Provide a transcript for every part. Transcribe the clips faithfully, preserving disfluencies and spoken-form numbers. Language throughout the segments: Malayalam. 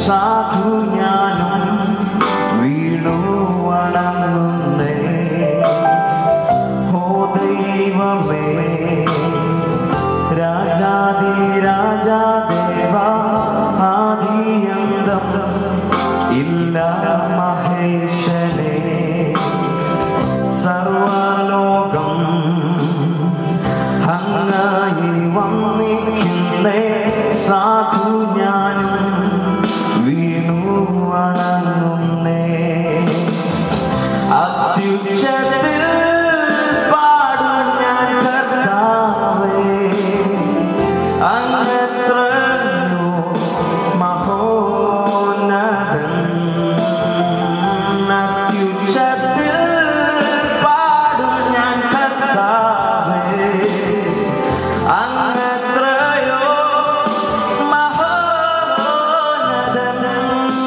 സാധു ഞാനും വീണു വണങ്ങുന്നേ. ഓ ദൈവമേ, രാജാതി രാജാദേവ, ആദിയന്തം ഇല്ല മഹേശനേ, സർവലോകം അങ്ങായി വന്നിക്കുന്നേ. സാധു ഞാനും വീണു വണങ്ങുന്നേ. അത്യുച്ചത്തിൽ പാടും ഞാൻ കർത്താവേ, അങ്ങത്രയോ മഹോന്നതൻ. അത്യുച്ചത്തിൽ പാടും ഞാൻ കർത്താവേ, അങ്ങത്രയോ മഹോന്നതൻ.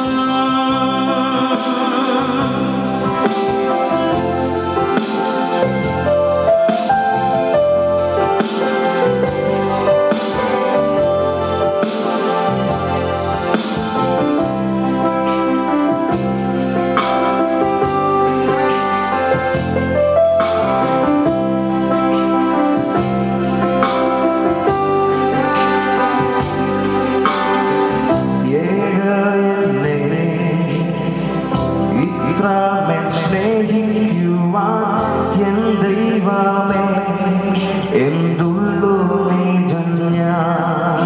ഇത്രമേൽ സ്നേഹിക്കുവാൻ എൻ ദൈവമേ, എന്തുള്ളു നീജൻ ഞാൻ.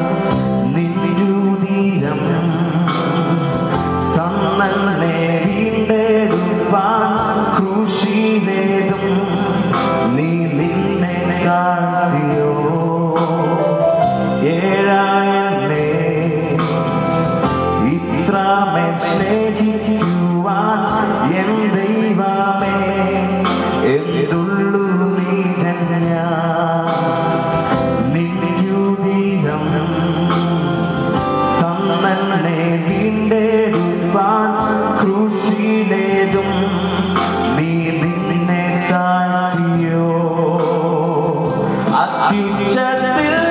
നിരുതീരം തന്നല്ലേ വീണ്ടെടുപ്പാൻ, ക്രൂശിലേതും നീ നിന്നെ കാത്തിയോ. ഏഴായല്ലേ ഇത്രമേൽ സ്നേഹിക്കുവാൻ എൻ ദൈവമേ, എന്തുള്ളു നീജൻ ഞാൻ. നിരുതീരം തന്നല്ലേ വീണ്ടെടുപ്പാൻ, ക്രൂശിലേതും നീ നിന്നെ കാത്തിയോ. അത്യുച്ചത്തിൽ